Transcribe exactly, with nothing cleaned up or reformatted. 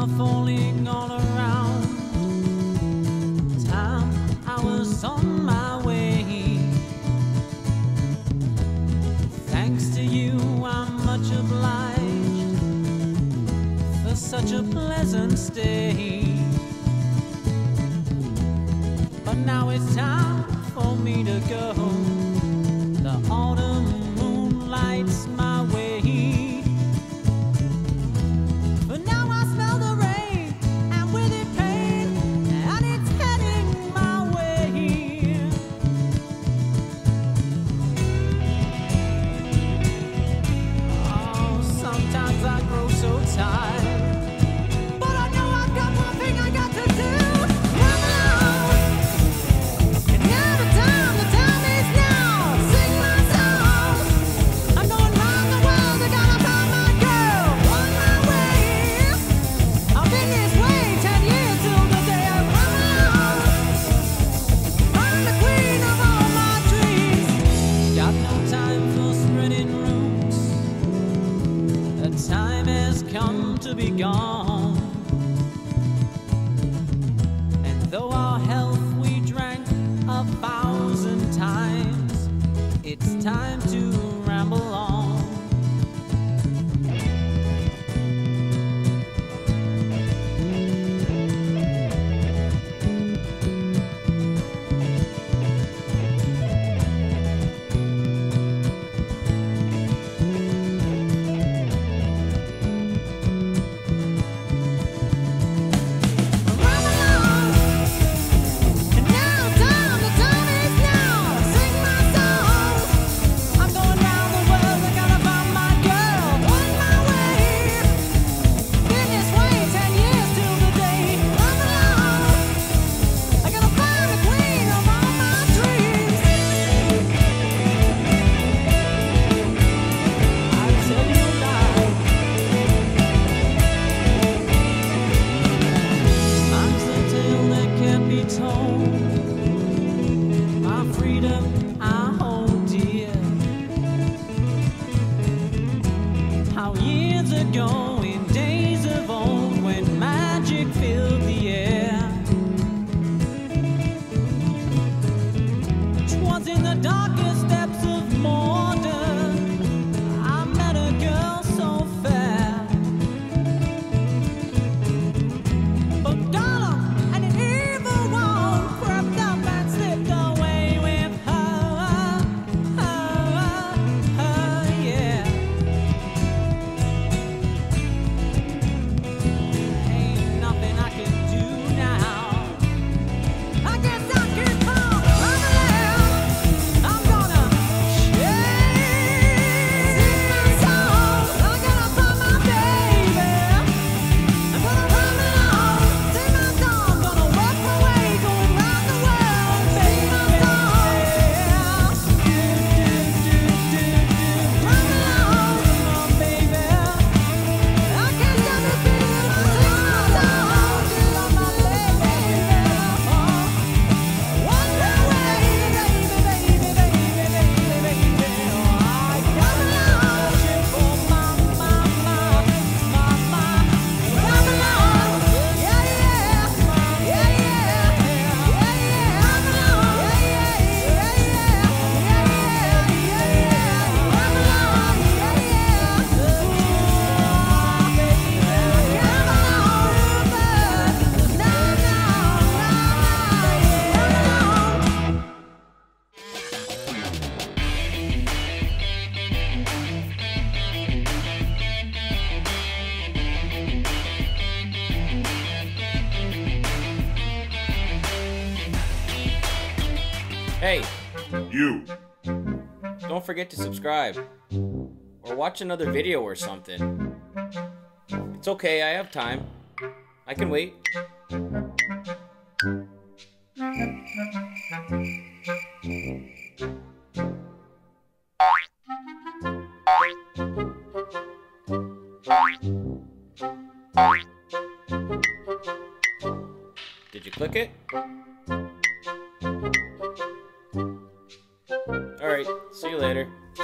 are falling all around. Time I was on my way. Thanks to you, I'm much obliged for such a pleasant stay. But now it's time for me to go. The autumn moon lights my way. But now I smell the rain, and with it pain, and it's heading my way. Oh, sometimes I grow so tired, but I know I've got one thing I got to do. Come along, and now the time, the time is now. Sing my song. I'm going round the world, I gotta find my girl on my way. I've been this way ten years till the day I come along. I'm the queen of all my dreams. Got no time for spreading roots. The time has come to be gone. And though our health we drank a thousand times, it's time to ramble on. And now time, the time is now. Sing my song. I'm going round the world, I gotta find my girl on my way. Been this way ten years till the day come along. I gotta find the queen of all my dreams. I tell you now, mine's a tale that can't be told. My freedom I hold dear. How years ago, in days of old, when magic filled the air, 'twas in the darkest depths of Mordor I met a girl so fair. But Gollum and an evil one crept up and slipped away with her, her, her, yeah. Ain't nothing I can do now. I guess I'll keep on running. I'm gonna chase. Sing my song. I gotta find my baby. I'm gonna run along, sing my song, gonna work my way, going round the world, sing my song. Do, do, do, do, do. Run along, come on, baby. I can't stop this feeling, I sing my song, till my baby. Oh, one my way, baby, baby, baby, baby, baby. Oh, I come along, for my, my, my, my, my. Come along, yeah, yeah, yeah, yeah, yeah, yeah. Come along, yeah, yeah, yeah, yeah, yeah, yeah, yeah. Come along, yeah, yeah. Ooh, baby, come along, Rupert. No, no, no, no, come along. Hey, You. don't forget to subscribe. Or watch another video or something. It's okay, I have time. I can wait. Did you click it? Alright, see you later.